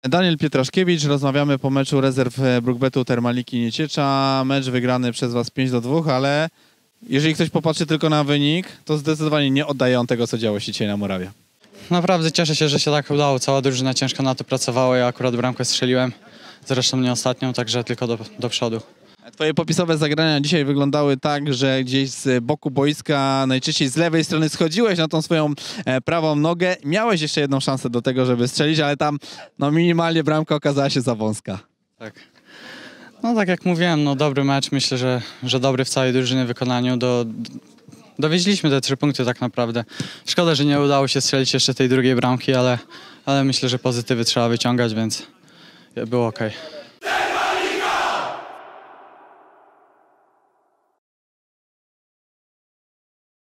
Daniel Pietraszkiewicz, rozmawiamy po meczu rezerw Brookbetu Termaliki Nieciecza. Mecz wygrany przez Was 5-2, ale jeżeli ktoś popatrzy tylko na wynik, to zdecydowanie nie oddaje on tego, co działo się dzisiaj na Murawie. Naprawdę cieszę się, że się tak udało. Cała drużyna ciężko na to pracowała. Ja akurat bramkę strzeliłem, zresztą nie ostatnią, także tylko do przodu. Twoje popisowe zagrania dzisiaj wyglądały tak, że gdzieś z boku boiska, najczęściej z lewej strony schodziłeś na tą swoją prawą nogę. Miałeś jeszcze jedną szansę do tego, żeby strzelić, ale tam minimalnie bramka okazała się za wąska. Tak. No tak jak mówiłem, dobry mecz. Myślę, że dobry w całej drużyny wykonaniu. Dowieźliśmy te 3 punkty tak naprawdę. Szkoda, że nie udało się strzelić jeszcze tej drugiej bramki, ale myślę, że pozytywy trzeba wyciągać, więc było okej.